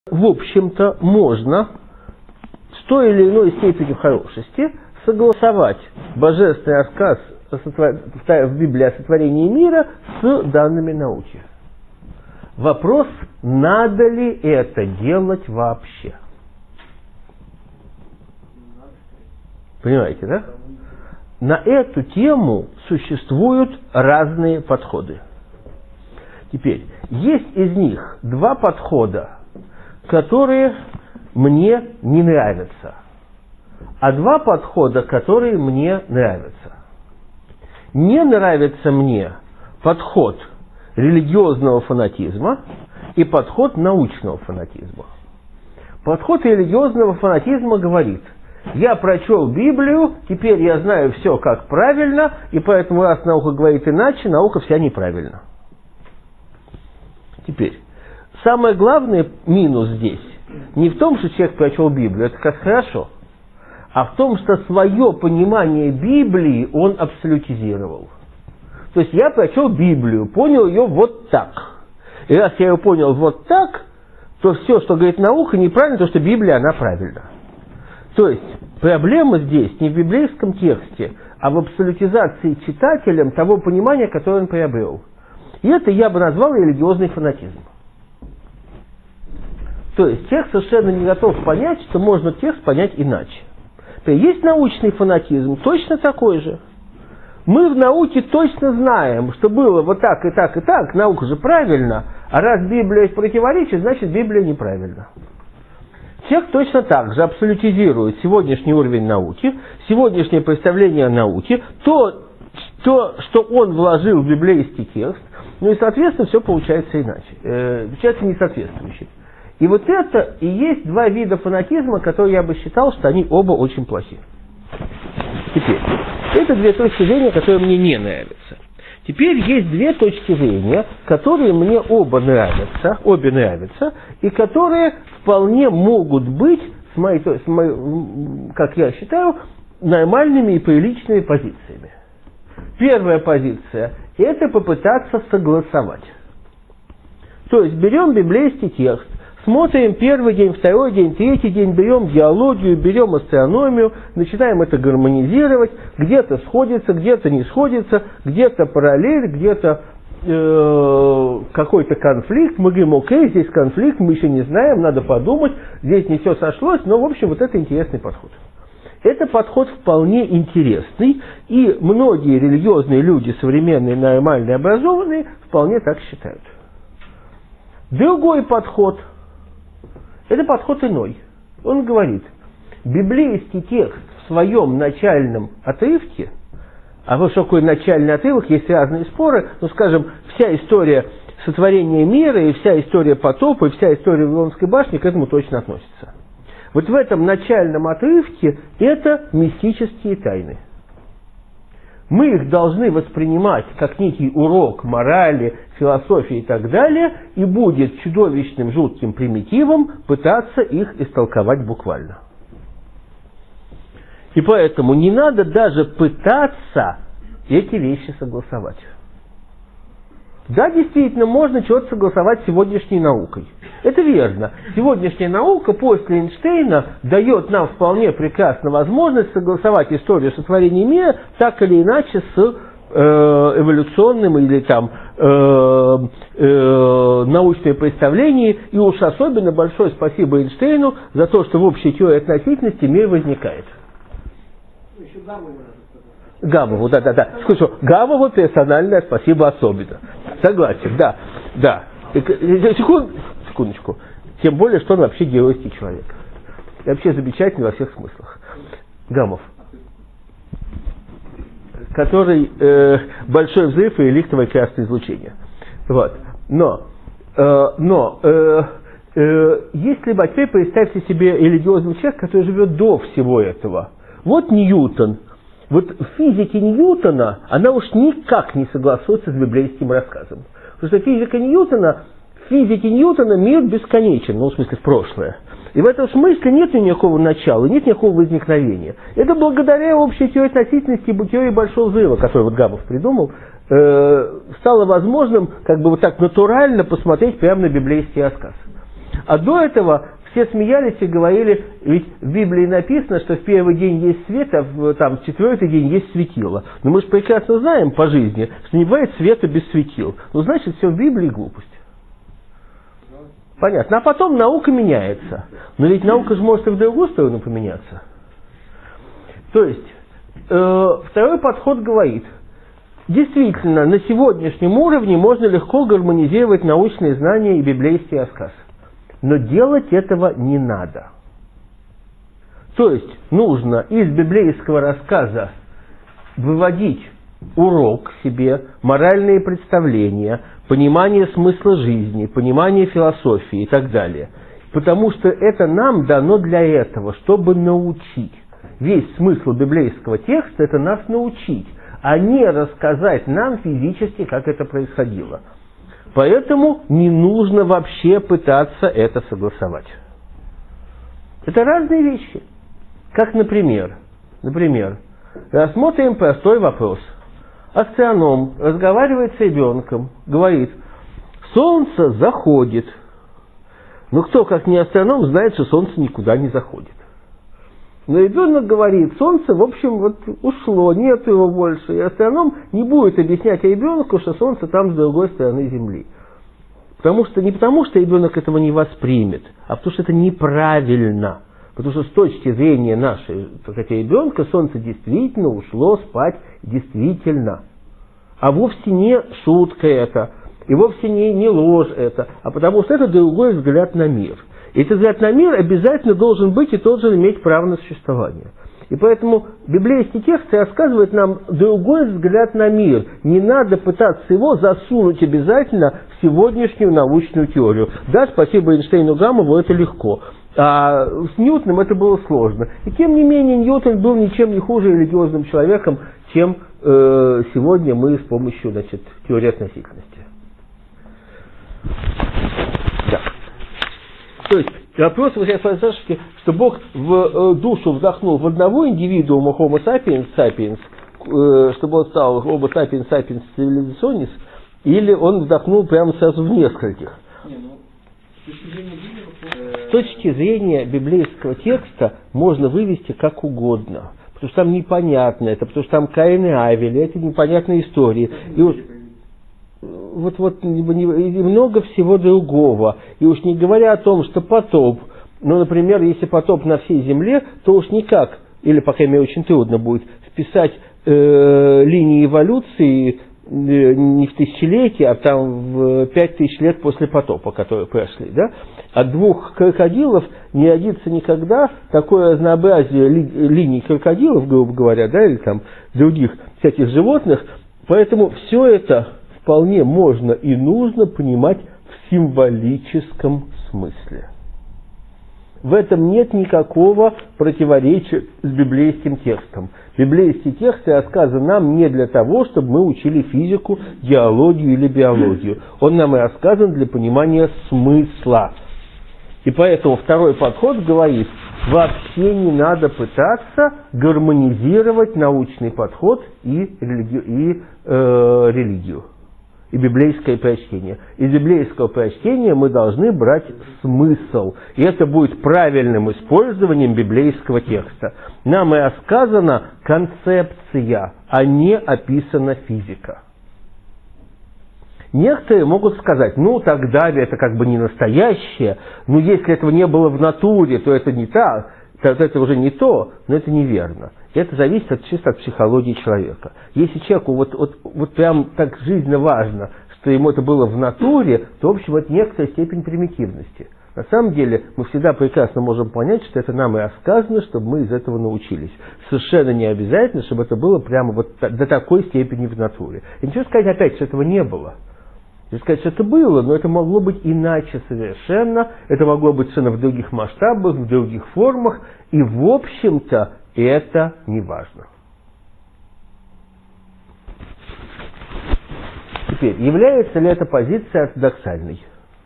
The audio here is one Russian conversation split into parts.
В общем-то, можно с той или иной степенью хорошести согласовать божественный рассказ в Библии о сотворении мира с данными науки. Вопрос, надо ли это делать вообще? Понимаете, да? На эту тему существуют разные подходы. Теперь, есть из них два подхода, которые мне не нравятся, а два подхода, которые мне нравятся. Не нравится мне подход религиозного фанатизма и подход научного фанатизма. Подход религиозного фанатизма говорит: я прочел Библию, теперь я знаю все как правильно, и поэтому, раз наука говорит иначе, наука вся неправильна. Теперь, самый главный минус здесь не в том, что человек прочел Библию, это как хорошо, а в том, что свое понимание Библии он абсолютизировал. То есть я прочел Библию, понял ее вот так. И раз я ее понял вот так, то все, что говорит наука, неправильно, потому что Библия, она правильна. То есть проблема здесь не в библейском тексте, а в абсолютизации читателем того понимания, которое он приобрел. И это я бы назвал религиозный фанатизм. То есть текст совершенно не готов понять, что можно текст понять иначе. Есть научный фанатизм, точно такой же. Мы в науке точно знаем, что было вот так и так и так, наука же правильна, а раз Библия противоречит, значит Библия неправильна. Человек точно так же абсолютизирует сегодняшний уровень науки, сегодняшнее представление о науке, то, что он вложил в библейский текст, ну и, соответственно, все получается иначе, получается несоответствующе. И вот это и есть два вида фанатизма, которые я бы считал, что они оба очень плохи. Теперь, это две точки зрения, которые мне не нравятся. Теперь есть две точки зрения, которые мне обе нравятся, и которые вполне могут быть, как я считаю, нормальными и приличными позициями. Первая позиция – это попытаться согласовать. То есть берем библейский текст, смотрим первый день, второй день, третий день, берем геологию, берем астрономию, начинаем это гармонизировать, где-то сходится, где-то не сходится, где-то параллель, где-то какой-то конфликт. Мы говорим: окей, здесь конфликт, мы еще не знаем, надо подумать, здесь не все сошлось, но, в общем, вот это интересный подход. Это подход вполне интересный, и многие религиозные люди, современные, нормальные, образованные, вполне так считают. Другой подход – это подход иной. Он говорит: библейский текст в своем начальном отрывке, а вот что такое начальный отрывок, есть разные споры, но, скажем, вся история сотворения мира, и вся история потопа, и вся история Вавилонской башни к этому точно относится. Вот в этом начальном отрывке это мистические тайны. Мы их должны воспринимать как некий урок морали, философии и так далее, и будет чудовищным, жутким примитивом пытаться их истолковать буквально. И поэтому не надо даже пытаться эти вещи согласовать. Да, действительно, можно что-то согласовать с сегодняшней наукой. Это верно. Сегодняшняя наука после Эйнштейна дает нам вполне прекрасно возможность согласовать историю сотворения мира так или иначе с эволюционным или там научными представлениями. И уж особенно большое спасибо Эйнштейну за то, что в общей теории относительности мир возникает. Еще Гамову, да. Слушай, Гамову персональное спасибо особенно. Согласен, да. Секундочку. Тем более, что он вообще геройский человек. И вообще замечательный во всех смыслах. Гамов, который большой взрыв и лихтовое красное излучение. Вот. Но если бы, теперь представьте себе религиозный человек, который живет до всего этого. Вот Ньютон. Вот в физике Ньютона, она уж никак не согласуется с библейским рассказом. Потому что в физике Ньютона мир бесконечен, ну, в смысле, в прошлое. И в этом смысле нет никакого начала, нет никакого возникновения. Это благодаря общей теории относительности и теории Большого взрыва, которую вот Гамов придумал, стало возможным как бы вот так натурально посмотреть прямо на библейский рассказ. А до этого все смеялись и говорили, ведь в Библии написано, что в первый день есть свет, а в четвертый день есть светило. Но мы же прекрасно знаем по жизни, что не бывает света без светил. Ну, значит, все в Библии глупость. Понятно. А потом наука меняется. Но ведь наука же может и в другую сторону поменяться. То есть, второй подход говорит, действительно, на сегодняшнем уровне можно легко гармонизировать научные знания и библейский рассказ. Но делать этого не надо. То есть, нужно из библейского рассказа выводить урок себе, моральные представления, понимание смысла жизни, понимание философии и так далее. Потому что это нам дано для этого, чтобы научить. Весь смысл библейского текста – это нас научить, а не рассказать нам физически, как это происходило. Поэтому не нужно вообще пытаться это согласовать. Это разные вещи. Как, например, рассмотрим простой вопрос. Астроном разговаривает с ребенком, говорит, солнце заходит. Но кто, как не астроном, знает, что солнце никуда не заходит. Но ребенок говорит, солнце, в общем, вот ушло, нет его больше. И астроном не будет объяснять ребенку, что солнце там с другой стороны Земли. Не потому, что ребенок этого не воспримет, а потому что это неправильно. Потому что с точки зрения нашей, ребенка, солнце действительно ушло спать, действительно. А вовсе не шутка это, и вовсе не ложь это, а потому что это другой взгляд на мир. И этот взгляд на мир обязательно должен быть и должен иметь право на существование. И поэтому библейский текст рассказывает нам другой взгляд на мир. Не надо пытаться его засунуть обязательно в сегодняшнюю научную теорию. Да, спасибо Эйнштейну, Гамову, это легко. А с Ньютоном это было сложно. И тем не менее Ньютон был ничем не хуже религиозным человеком, чем сегодня мы с помощью теории относительности. Да. То есть вопрос, что Бог в душу вдохнул в одного индивидуума Homo sapiens, чтобы он стал Homo sapiens civilizationis, или он вдохнул прямо сразу в нескольких. С точки зрения библейского текста можно вывести как угодно. Потому что там непонятно это, потому что там Каин и Авель, это непонятные истории. И и много всего другого. И уж не говоря о том, что потоп, например, если потоп на всей земле, то уж никак, или, по крайней мере, очень трудно будет вписать линии эволюции не в тысячелетия, а там в 5000 лет после потопа, которые прошли, да? От двух крокодилов не родится никогда такое разнообразие линий крокодилов, грубо говоря, да, или там других всяких животных, поэтому все это вполне можно и нужно понимать в символическом смысле. В этом нет никакого противоречия с библейским текстом. Библейский текст рассказан нам не для того, чтобы мы учили физику, геологию или биологию. Он нам рассказан для понимания смысла. И поэтому второй подход говорит, вообще не надо пытаться гармонизировать научный подход и религию. И библейское прочтение. Из библейского прочтения мы должны брать смысл. И это будет правильным использованием библейского текста. Нам и рассказана концепция, а не описана физика. Некоторые могут сказать, тогда это как бы не настоящее, если этого не было в натуре, то это не так, то это уже не то, но это неверно. Это зависит чисто от психологии человека. Если человеку вот прям так жизненно важно, что ему это было в натуре, то, в общем, это некоторая степень примитивности. На самом деле, мы всегда прекрасно можем понять, что это нам и рассказано, чтобы мы из этого научились. Совершенно не обязательно, чтобы это было прямо до такой степени в натуре. И ничего сказать опять, что этого не было. Нельзя сказать, что это было, но это могло быть иначе совершенно, это могло быть совершенно в других масштабах, в других формах, и, в общем-то, это не важно. Теперь, является ли эта позиция ортодоксальной?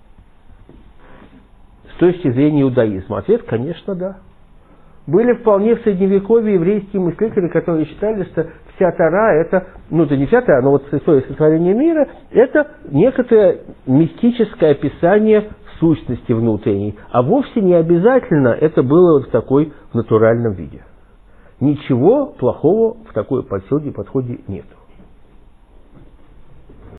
С точки зрения иудаизма? Ответ, конечно, да. Были вполне в Средневековье еврейские мыслители, которые считали, что вся Тора это, это не вся Тора, но история сотворения мира, это некоторое мистическое описание сущности внутренней, а вовсе не обязательно это было в такой в натуральном виде. Ничего плохого в такой подходе нету.